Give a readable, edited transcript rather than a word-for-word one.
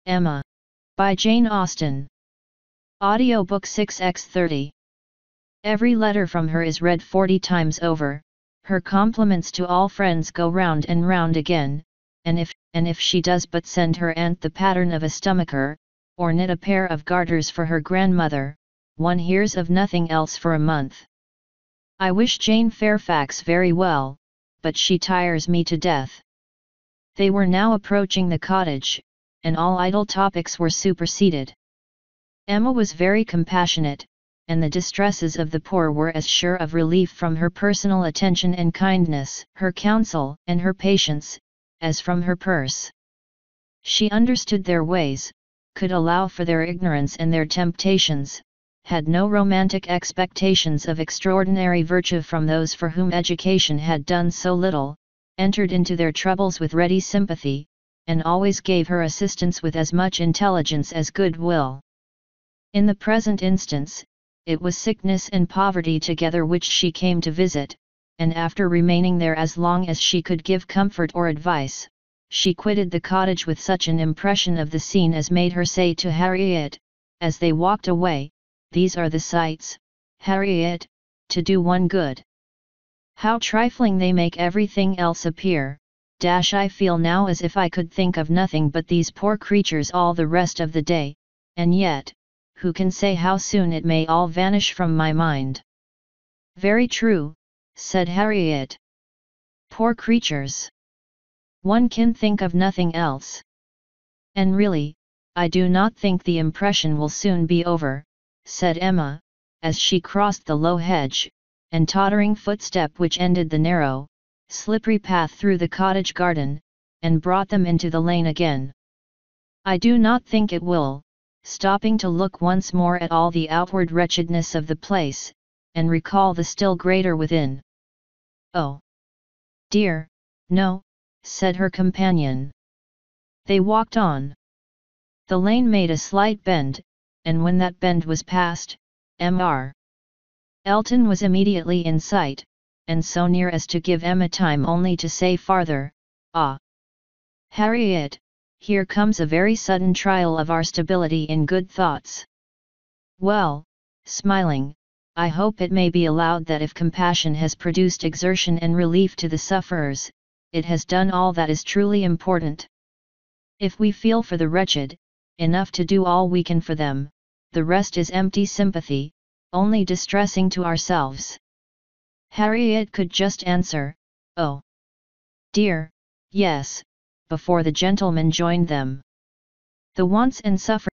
Emma. By Jane Austen. Audiobook 6x30. Every letter from her is read 40 times over, her compliments to all friends go round and round again, and if she does but send her aunt the pattern of a stomacher, or knit a pair of garters for her grandmother, one hears of nothing else for a month. I wish Jane Fairfax very well, but she tires me to death. They were now approaching the cottage, and all idle topics were superseded. Emma was very compassionate, and the distresses of the poor were as sure of relief from her personal attention and kindness, her counsel and her patience, as from her purse. She understood their ways, could allow for their ignorance and their temptations, had no romantic expectations of extraordinary virtue from those for whom education had done so little, entered into their troubles with ready sympathy, and always gave her assistance with as much intelligence as good will. In the present instance, it was sickness and poverty together which she came to visit, and after remaining there as long as she could give comfort or advice, she quitted the cottage with such an impression of the scene as made her say to Harriet, as they walked away, "These are the sights, Harriet, to do one good. How trifling they make everything else appear. I feel now as if I could think of nothing but these poor creatures all the rest of the day, and yet, who can say how soon it may all vanish from my mind?" "Very true," said Harriet. "Poor creatures! One can think of nothing else. And really, I do not think the impression will soon be over," said Emma, as she crossed the low hedge, and tottering footstep which ended the narrow, slippery path through the cottage garden, and brought them into the lane again. "I do not think it will," stopping to look once more at all the outward wretchedness of the place, and recall the still greater within. "Oh, dear, no," said her companion. They walked on. The lane made a slight bend, and when that bend was passed, Mr. Elton was immediately in sight, and so near as to give Emma time only to say farther, "Ah, Harriet, here comes a very sudden trial of our stability in good thoughts. Well," smiling, "I hope it may be allowed that if compassion has produced exertion and relief to the sufferers, it has done all that is truly important. If we feel for the wretched, enough to do all we can for them, the rest is empty sympathy, only distressing to ourselves." Harriet could just answer, "Oh, dear, yes," before the gentleman joined them. The wants and sufferings